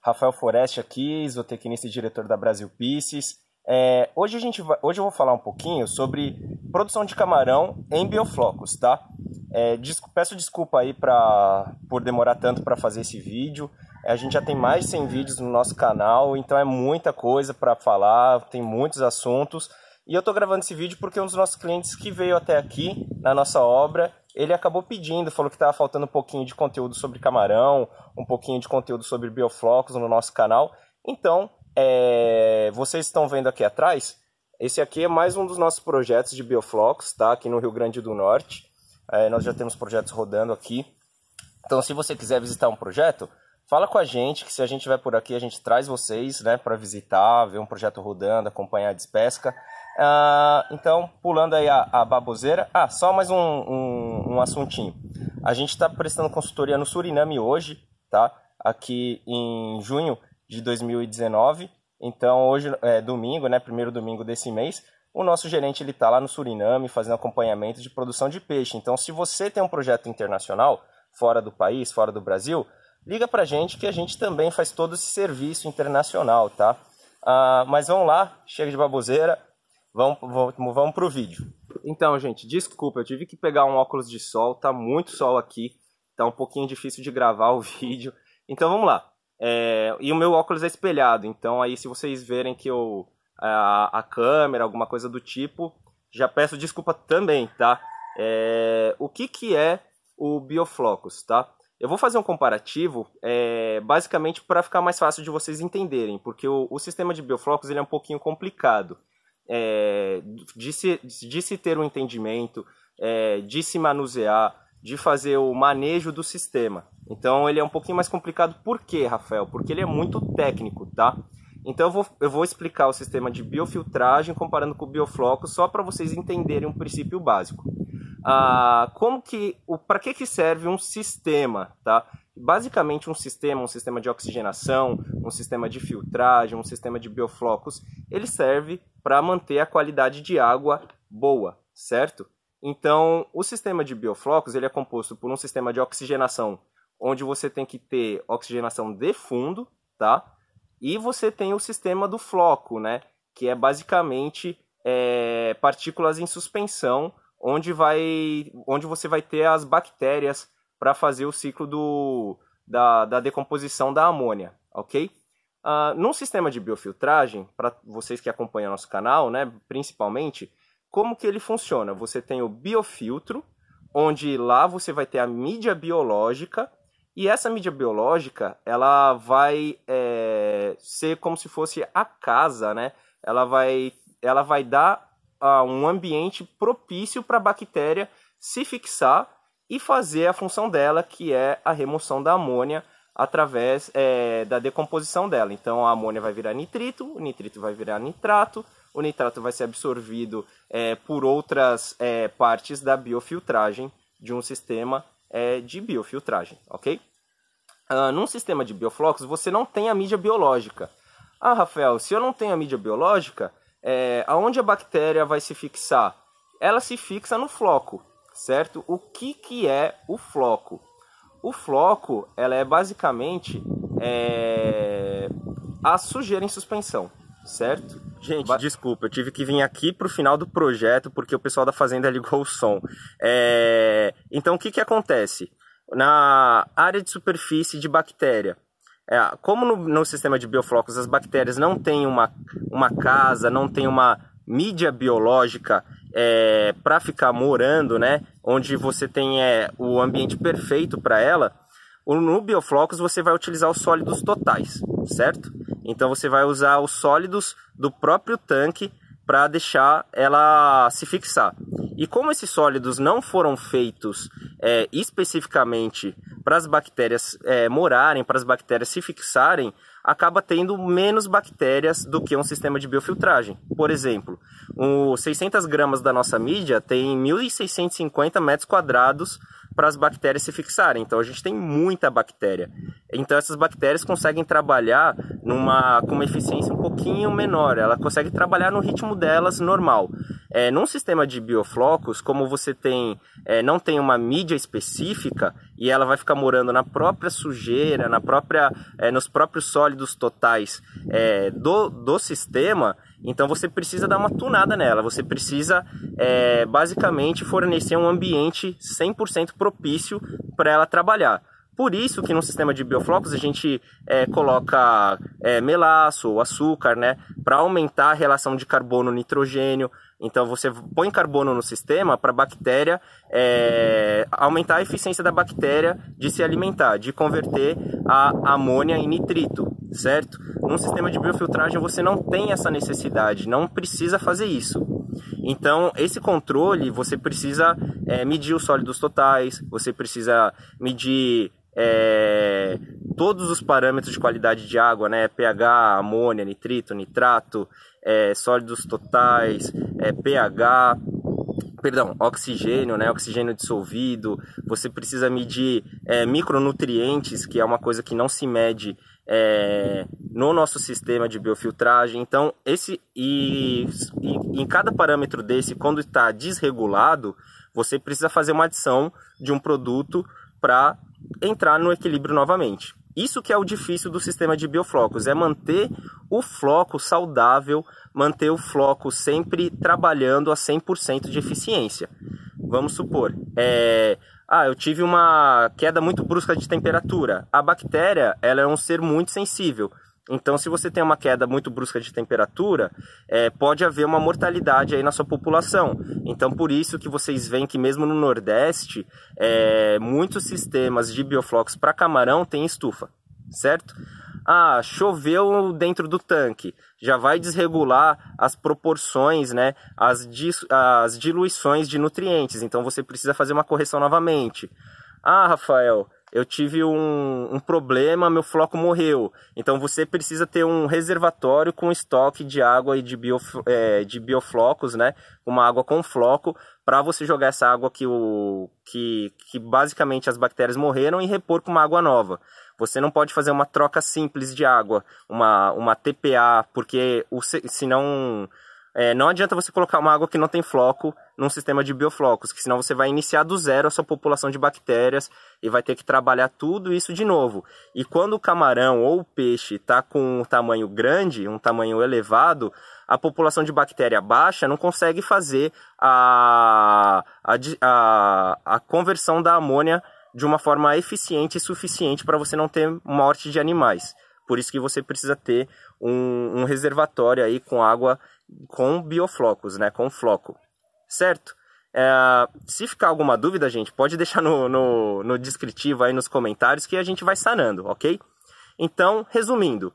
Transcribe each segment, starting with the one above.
Rafael Foreste aqui, zootecnista e diretor da Brasil Pisces. Hoje eu vou falar um pouquinho sobre produção de camarão em bioflocos, tá? Peço desculpa aí por demorar tanto para fazer esse vídeo. A gente já tem mais de 100 vídeos no nosso canal, então é muita coisa para falar, tem muitos assuntos. E eu estou gravando esse vídeo porque um dos nossos clientes que veio até aqui na nossa obra, ele acabou pedindo, falou que estava faltando um pouquinho de conteúdo sobre camarão, um pouquinho de conteúdo sobre bioflocos no nosso canal. Então, vocês estão vendo aqui atrás, esse aqui é mais um dos nossos projetos de bioflocos, tá? Aqui no Rio Grande do Norte. Nós já temos projetos rodando aqui. Então, se você quiser visitar um projeto, fala com a gente, que se a gente estiver por aqui, a gente traz vocês, né, para visitar, ver um projeto rodando, acompanhar a despesca. Então, pulando aí a baboseira. Só mais um assuntinho. A gente está prestando consultoria no Suriname hoje, tá? Aqui em junho de 2019. Então, hoje é domingo, né? Primeiro domingo desse mês. O nosso gerente ele está lá no Suriname fazendo acompanhamento de produção de peixe. Então, se você tem um projeto internacional, fora do país, fora do Brasil, liga pra gente que a gente também faz todo esse serviço internacional, tá? Mas vamos lá, chega de baboseira. Vamos pro vídeo. Então, gente, desculpa, eu tive que pegar um óculos de sol, tá muito sol aqui, tá um pouquinho difícil de gravar o vídeo. Então vamos lá. E o meu óculos é espelhado, então aí se vocês verem que a câmera, alguma coisa do tipo, já peço desculpa também, tá? O que é o bioflocos, tá? Eu vou fazer um comparativo, basicamente para ficar mais fácil de vocês entenderem, porque o sistema de bioflocos ele é um pouquinho complicado. De se ter um entendimento, de se manusear, de fazer o manejo do sistema. Então ele é um pouquinho mais complicado. Por quê, Rafael? Porque ele é muito técnico, tá? Então eu vou explicar o sistema de biofiltragem comparando com o biofloco, só para vocês entenderem um princípio básico. Para que serve um sistema, tá? Basicamente um sistema de oxigenação, um sistema de filtragem, um sistema de bioflocos, ele serve para manter a qualidade de água boa, certo? Então, o sistema de bioflocos ele é composto por um sistema de oxigenação, onde você tem que ter oxigenação de fundo, tá? E você tem o sistema do floco, né? Que é basicamente partículas em suspensão, onde você vai ter as bactérias para fazer o ciclo da decomposição da amônia, ok? Num sistema de biofiltragem, para vocês que acompanham nosso canal, né, principalmente, como que ele funciona? Você tem o biofiltro, onde lá você vai ter a mídia biológica, e essa mídia biológica, ela vai ser como se fosse a casa, né? Ela vai dar um ambiente propício para a bactéria se fixar e fazer a função dela, que é a remoção da amônia através da decomposição dela. Então a amônia vai virar nitrito, o nitrito vai virar nitrato, o nitrato vai ser absorvido por outras partes da biofiltragem de um sistema de biofiltragem, ok? Num sistema de bioflocos você não tem a mídia biológica. Rafael, se eu não tenho a mídia biológica, aonde a bactéria vai se fixar? Ela se fixa no floco, certo? O que é o floco? O floco, ela é basicamente a sujeira em suspensão, certo? Gente, desculpa, eu tive que vir aqui pro final do projeto porque o pessoal da fazenda ligou o som. Então, o que acontece? Na área de superfície de bactéria, como no sistema de bioflocos as bactérias não têm uma casa, não tem uma mídia biológica para ficar morando, né? Onde você tem o ambiente perfeito para ela, no bioflocos você vai utilizar os sólidos totais, certo? Então você vai usar os sólidos do próprio tanque para deixar ela se fixar. E como esses sólidos não foram feitos especificamente para as bactérias morarem, para as bactérias se fixarem, acaba tendo menos bactérias do que um sistema de biofiltragem. Por exemplo, 600 gramas da nossa mídia tem 1.650 metros quadrados para as bactérias se fixarem. Então a gente tem muita bactéria. Então essas bactérias conseguem trabalhar com uma eficiência um pouquinho menor. Ela consegue trabalhar no ritmo delas normal. num sistema de bioflocos, como você não tem uma mídia específica e ela vai ficar morando na própria sujeira, nos próprios sólidos totais do sistema, então você precisa dar uma tunada nela, você precisa basicamente fornecer um ambiente 100% propício para ela trabalhar. Por isso que no sistema de bioflocos a gente coloca melaço ou açúcar, né, para aumentar a relação de carbono-nitrogênio. Então você põe carbono no sistema para a bactéria aumentar a eficiência da bactéria de se alimentar, de converter a amônia em nitrito, certo? Num sistema de biofiltragem você não tem essa necessidade, não precisa fazer isso. Então esse controle você precisa medir os sólidos totais, você precisa medir todos os parâmetros de qualidade de água, né? pH, amônia, nitrito, nitrato, sólidos totais, pH, perdão, oxigênio, né? Oxigênio dissolvido. Você precisa medir micronutrientes, que é uma coisa que não se mede no nosso sistema de biofiltragem. Então, em cada parâmetro desse, quando está desregulado, você precisa fazer uma adição de um produto para entrar no equilíbrio novamente. Isso que é o difícil do sistema de bioflocos, é manter o floco saudável, manter o floco sempre trabalhando a 100% de eficiência. Vamos supor, eu tive uma queda muito brusca de temperatura. A bactéria, ela é um ser muito sensível. Então, se você tem uma queda muito brusca de temperatura, pode haver uma mortalidade aí na sua população. Então, por isso que vocês veem que mesmo no Nordeste, muitos sistemas de bioflocos para camarão têm estufa, certo? Choveu dentro do tanque, já vai desregular as proporções, né, as diluições de nutrientes. Então, você precisa fazer uma correção novamente. Rafael, eu tive um problema, meu floco morreu. Então você precisa ter um reservatório com estoque de água e de bioflocos, né? Uma água com floco, para você jogar essa água que basicamente as bactérias morreram e repor com uma água nova. Você não pode fazer uma troca simples de água, uma TPA, porque senão... não adianta você colocar uma água que não tem floco num sistema de bioflocos, que senão você vai iniciar do zero a sua população de bactérias e vai ter que trabalhar tudo isso de novo. E quando o camarão ou o peixe está com um tamanho grande, um tamanho elevado, a população de bactéria baixa não consegue fazer a conversão da amônia de uma forma eficiente e suficiente para você não ter morte de animais. Por isso que você precisa ter um reservatório aí com água com bioflocos, né, com floco, certo? Se ficar alguma dúvida, gente, pode deixar no descritivo aí nos comentários que a gente vai sanando, ok? Então, resumindo,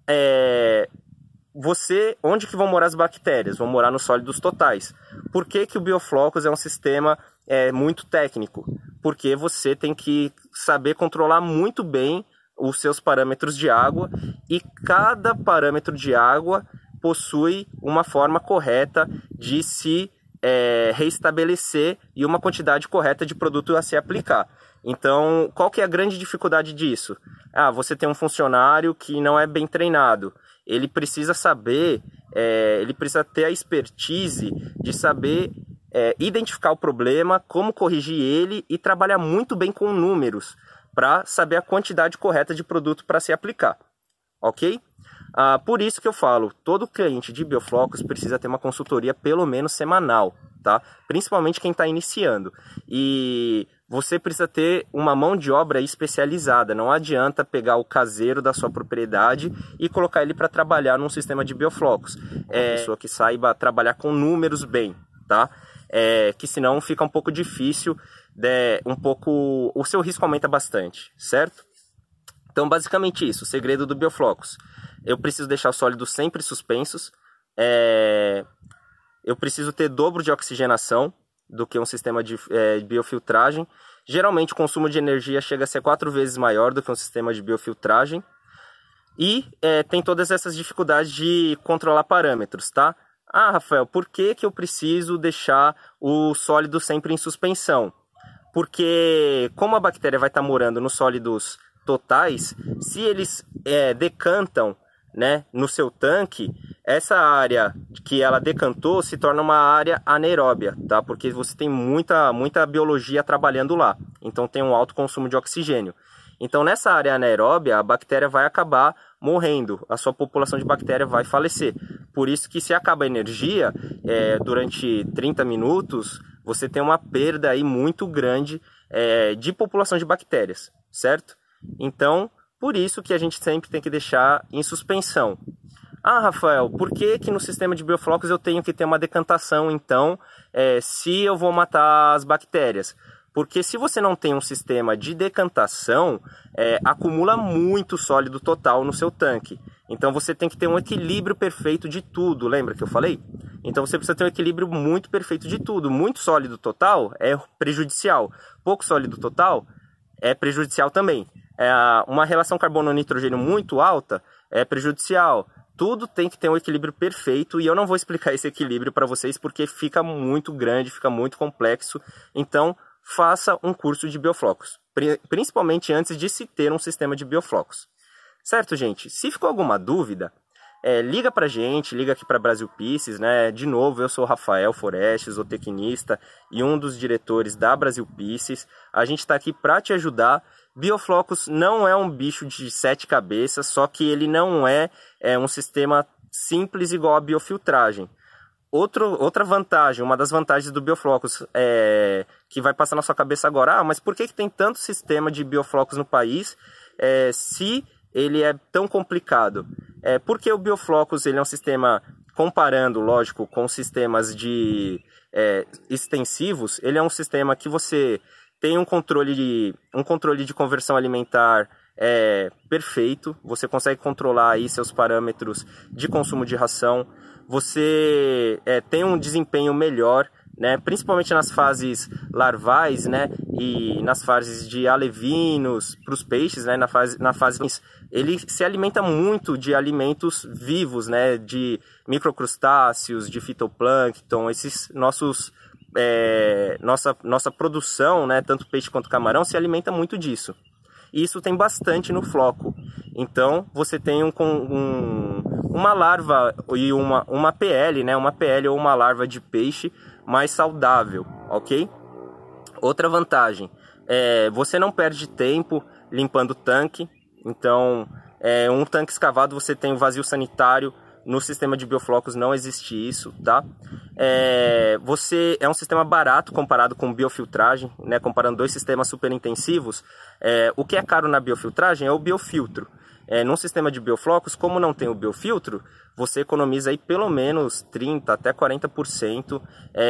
onde que vão morar as bactérias? Vão morar nos sólidos totais. Por que que o bioflocos é um sistema muito técnico? Porque você tem que saber controlar muito bem os seus parâmetros de água, e cada parâmetro de água possui uma forma correta de se reestabelecer e uma quantidade correta de produto a se aplicar. Então, qual que é a grande dificuldade disso? Você tem um funcionário que não é bem treinado. Ele precisa saber, ele precisa ter a expertise de saber identificar o problema, como corrigir ele e trabalhar muito bem com números para saber a quantidade correta de produto para se aplicar, ok? Por isso que eu falo, todo cliente de bioflocos precisa ter uma consultoria pelo menos semanal, tá? Principalmente quem está iniciando. E você precisa ter uma mão de obra especializada, não adianta pegar o caseiro da sua propriedade e colocar ele para trabalhar num sistema de bioflocos. Uma pessoa que saiba trabalhar com números bem, tá? Que senão fica um pouco difícil, o seu risco aumenta bastante, certo? Então, basicamente isso, o segredo do bioflocos. Eu preciso deixar os sólidos sempre suspensos, eu preciso ter dobro de oxigenação do que um sistema de biofiltragem. Geralmente o consumo de energia chega a ser 4 vezes maior do que um sistema de biofiltragem. E tem todas essas dificuldades de controlar parâmetros, tá? Rafael, por que que eu preciso deixar o sólido sempre em suspensão? Porque como a bactéria vai estar morando nos sólidos totais, se eles decantam, né, no seu tanque, essa área que ela decantou se torna uma área anaeróbia, tá? Porque você tem muita biologia trabalhando lá, então tem um alto consumo de oxigênio. Então nessa área anaeróbia a bactéria vai acabar morrendo, a sua população de bactéria vai falecer. Por isso que se acaba a energia durante 30 minutos, você tem uma perda aí muito grande de população de bactérias, certo? Então, por isso que a gente sempre tem que deixar em suspensão. Ah, Rafael, por que no sistema de bioflocos eu tenho que ter uma decantação, então, se eu vou matar as bactérias? Porque se você não tem um sistema de decantação, acumula muito sólido total no seu tanque. Então você tem que ter um equilíbrio perfeito de tudo, lembra que eu falei? Então você precisa ter um equilíbrio muito perfeito de tudo. Muito sólido total é prejudicial, pouco sólido total é prejudicial também. Uma relação carbono-nitrogênio muito alta é prejudicial. Tudo tem que ter um equilíbrio perfeito e eu não vou explicar esse equilíbrio para vocês porque fica muito grande, fica muito complexo. Então, faça um curso de bioflocos, principalmente antes de se ter um sistema de bioflocos. Certo, gente? Se ficou alguma dúvida, liga pra gente, liga aqui para Brasil Pisces, né? De novo, eu sou o Rafael Foreste, zootecnista e um dos diretores da Brasil Pisces. A gente está aqui para te ajudar. Bioflocos não é um bicho de 7 cabeças, só que ele não é um sistema simples igual a biofiltragem. Outra vantagem, uma das vantagens do bioflocos que vai passar na sua cabeça agora, mas por que tem tanto sistema de bioflocos no país se ele é tão complicado? Porque o bioflocos ele é um sistema, comparando, lógico, com sistemas de extensivos, ele é um sistema que você tem um controle de conversão alimentar perfeito, você consegue controlar aí seus parâmetros de consumo de ração, você tem um desempenho melhor, né, principalmente nas fases larvais, né, e nas fases de alevinos para os peixes, né, na fase ele se alimenta muito de alimentos vivos, né, de microcrustáceos, de fitoplâncton, esses nossa produção, né, tanto peixe quanto camarão, se alimenta muito disso. E isso tem bastante no floco. Então, você tem uma larva e uma PL, né, uma PL ou uma larva de peixe mais saudável, ok? Outra vantagem, você não perde tempo limpando o tanque. Então, um tanque escavado você tem um vazio sanitário. No sistema de bioflocos não existe isso, tá? É um sistema barato comparado com biofiltragem, né? Comparando dois sistemas super intensivos. O que é caro na biofiltragem é o biofiltro. Num sistema de bioflocos, como não tem o biofiltro, você economiza aí pelo menos 30% até 40%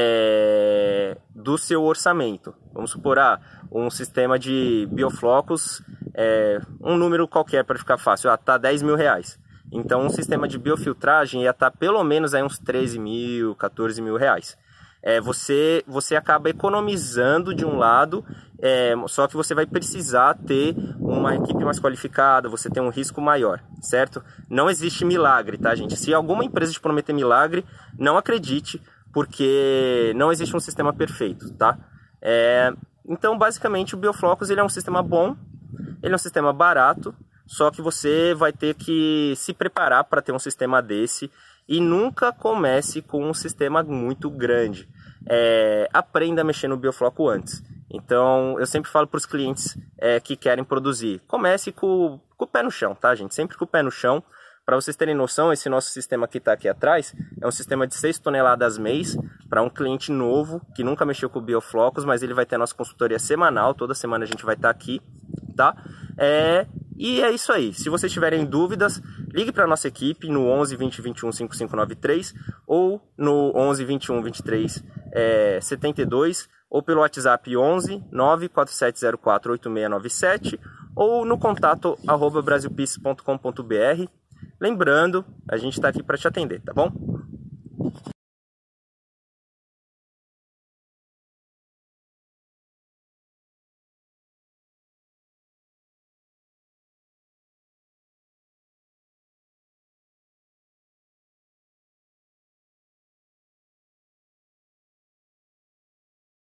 do seu orçamento. Vamos supor, um sistema de bioflocos, um número qualquer para ficar fácil, tá R$10.000. Então, um sistema de biofiltragem ia estar pelo menos aí uns 13 mil, 14 mil reais. Você acaba economizando de um lado, só que você vai precisar ter uma equipe mais qualificada, você tem um risco maior, certo? Não existe milagre, tá, gente? Se alguma empresa te prometer milagre, não acredite, porque não existe um sistema perfeito, tá? Então, basicamente, o bioflocos ele é um sistema bom, ele é um sistema barato, só que você vai ter que se preparar para ter um sistema desse e nunca comece com um sistema muito grande. Aprenda a mexer no biofloco antes. Então, eu sempre falo para os clientes que querem produzir, comece com o pé no chão, tá, gente? Sempre com o pé no chão. Para vocês terem noção, esse nosso sistema que está aqui atrás é um sistema de 6 toneladas mês para um cliente novo que nunca mexeu com bioflocos, mas ele vai ter a nossa consultoria semanal, toda semana a gente vai estar aqui, tá? E é isso aí. Se vocês tiverem dúvidas, ligue para a nossa equipe no 11 20 21 5593 ou no 11 21 23 72 ou pelo WhatsApp 11 94704 8697 ou no contato @brasilpisces.com.br. Lembrando, a gente está aqui para te atender, tá bom?